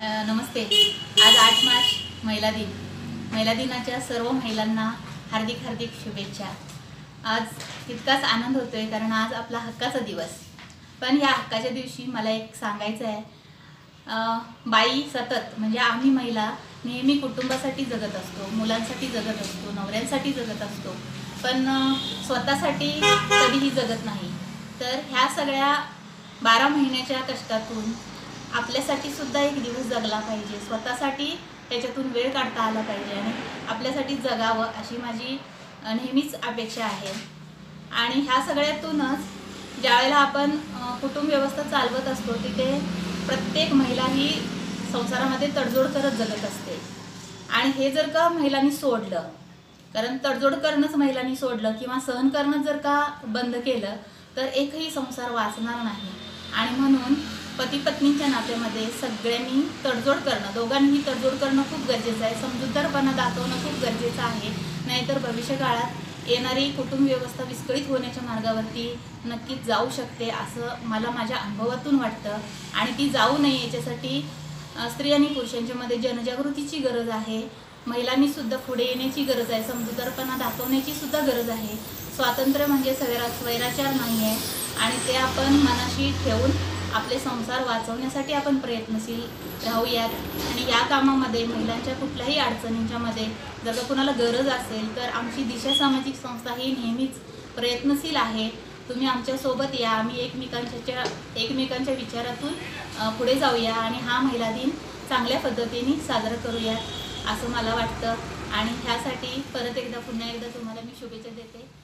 नमस्ते। आज 8 मार्च महिला दिन। महिला दिनाच्या सर्व महिलांना हार्दिक हार्दिक शुभेच्छा। आज तितकाच आनंद होतोय कारण आज आपला हक्काचा दिवस। पण या हक्काच्या दिवशी मला एक सांगायचं आहे, बाई सतत म्हणजे आम्ही महिला नेहमी कुटुंबासाठी जगत असतो, मुलांसाठी जगत असतो, नवऱ्यांसाठी जगत असतो, पण स्वतःसाठी कधीही जगत नाही। तर ह्या सगळ्या 12 महिन्याच्या कष्टातून आपल्यासाठी सुद्धा एक दिवस जगला पाहिजे, स्वतःसाठी त्याच्यातून वेळ काढता आला पाहिजे आणि आपल्यासाठी जगावं अशी माझी नेहमीच अपेक्षा आहे। आणि ह्या सगळ्यातूनच ज्यावेळेला आपण कुटुंब व्यवस्था चालवत असतो तिथे प्रत्येक महिला ही संसारामध्ये तडजोड करत जगत असते। आणि हे जर का महिलांनी सोडलं, कारण तडजोड करणंच महिलांनी सोडलं किंवा सहन करणं जर का बंद केलं तर एकही संसार वाचणार नाही। आणि म्हणून पती पत्नीच्या नात्यामध्ये सगळ्यांनी तडजोड करणं, दोघांनीही तडजोड करणं खूप गरजेचं आहे, समजूतदारपणा दाखवणं खूप गरजेचं आहे। नाहीतर भविष्यकाळात येणारी कुटुंब व्यवस्था विस्कळीत होण्याच्या मार्गावरती नक्कीच जाऊ शकते असं मला माझ्या अनुभवातून वाटतं। आणि ती जाऊ नये याच्यासाठी स्त्री आणि पुरुषांच्यामध्ये जनजागृतीची गरज आहे, महिलांनी सुद्धा पुढे येण्याची गरज आहे, समजूतदारपणा दाखवण्याची सुद्धा गरज आहे। स्वातंत्र्य म्हणजे स्वैराचार नाही आहे आणि ते आपण मनाशी ठेवून आपले संसार वाचवण्यासाठी आपण प्रयत्नशील राहूयात। आणि या कामामध्ये महिलांच्या कुठल्याही अडचणींच्यामध्ये जर का कुणाला गरज असेल तर आमची दिशा सामाजिक संस्था ही नेहमीच प्रयत्नशील आहे। तुम्ही आमच्यासोबत या, आम्ही एकमेकांच्या विचारातून पुढे जाऊया आणि हा महिला दिन चांगल्या पद्धतीने साजरा करूया असं मला वाटतं। आणि ह्यासाठी पुन्हा एकदा तुम्हाला मी शुभेच्छा देते।